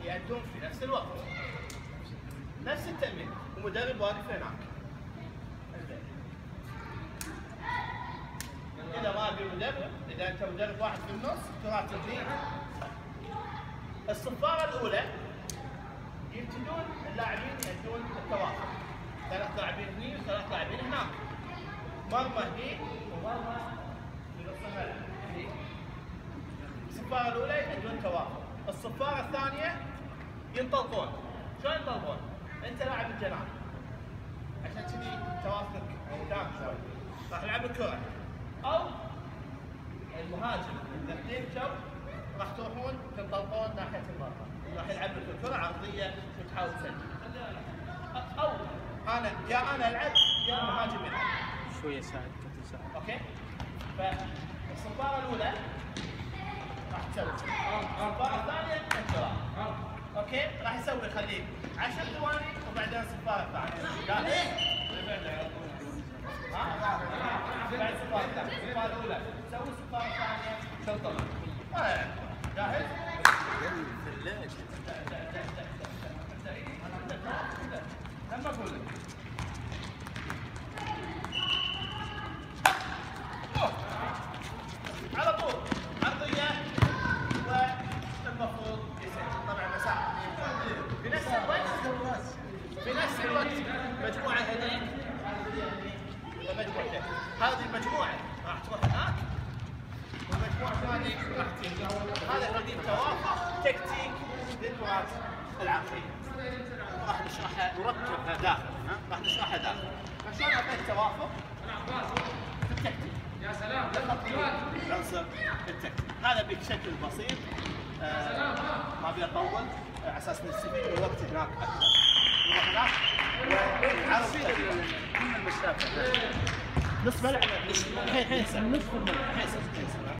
يأدون في نفس الوقت نفس التأمين، ومدرب واقف هناك. إذا ما أبي مدرب، إذا أنت مدرب واحد في النص تراتب لي. الصفارة الأولى يبتدون اللاعبين يأدون التوافق، 3 لاعبين هني و3 لاعبين هناك، مرمى هني ومرمى في نص الملعب هني. الصفارة الأولى يأدون توافق، الصفارة الثانية ينطلقون. شلون ينطلقون؟ أنت لاعب الجناح، عشان كذي توافقك قدام شوي، راح يلعب الكرة، أو المهاجم الاثنين جو راح تروحون تنطلقون ناحية المرمى، راح يلعب لك الكرة عرضية وتحاول تسجل، أو أنا ألعب يا المهاجم يلعب. شوية ساعد كابتن ساعد. أوكي؟ فالصفارة الأولى راح تسوي، الصفارة الثانية انطلاق. أوكي؟ راح يخليك 10 ثواني وبعدين الصفارة الثانية. جاهز؟ بعد الصفارة الثانية، الصفارة الأولى تسوي الصفارة الثانية تنطلق. جاهز؟ لما أقول لك على طول عرضية والمفروض يسجل. طبعا مساحة في نفس الوقت مجموعة هذيك ومجموعتين، هذه المجموعة راح تروح هناك والمجموعة هذه راح تيجي. هذا قديم توافق تكتيك للكرات العقلية، راح نشرحها مركبها داخل، راح نشرحها داخل. فشلون اعطيت توافق في التكتيك؟ يا سلام، عنصر التكتيك هذا بشكل بسيط. ما ابي اطول على اساس نستفيد من الوقت هناك اكثر. نروح هناك ونعرف المسافه. نص ملعب الحين نصف الملعب.